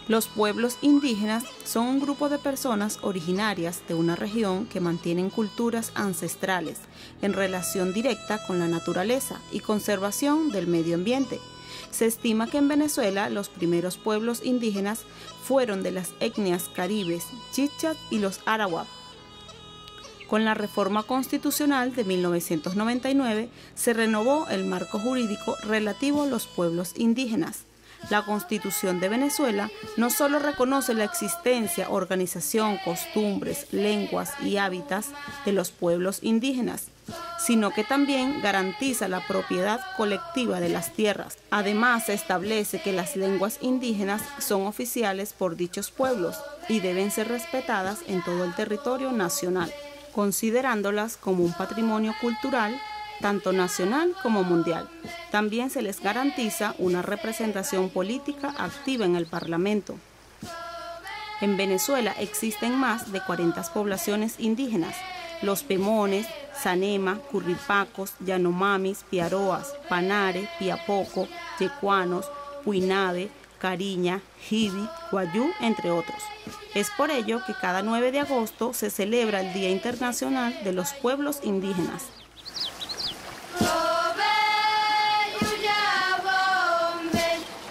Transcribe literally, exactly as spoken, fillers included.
Los pueblos indígenas son un grupo de personas originarias de una región que mantienen culturas ancestrales en relación directa con la naturaleza y conservación del medio ambiente. Se estima que en Venezuela los primeros pueblos indígenas fueron de las etnias caribes, chichas y los arawak. Con la reforma constitucional de mil novecientos noventa y nueve se renovó el marco jurídico relativo a los pueblos indígenas. La Constitución de Venezuela no solo reconoce la existencia, organización, costumbres, lenguas y hábitats de los pueblos indígenas, sino que también garantiza la propiedad colectiva de las tierras. Además, se establece que las lenguas indígenas son oficiales por dichos pueblos y deben ser respetadas en todo el territorio nacional, considerándolas como un patrimonio cultural tanto nacional como mundial. También se les garantiza una representación política activa en el Parlamento. En Venezuela existen más de cuarenta poblaciones indígenas: los Pemones, Sanema, Curripacos, Yanomamis, Piaroas, Panare, Piapoco, Yecuanos, Puinave, Cariña, Jibi, Guayú, entre otros. Es por ello que cada nueve de agosto se celebra el Día Internacional de los Pueblos Indígenas.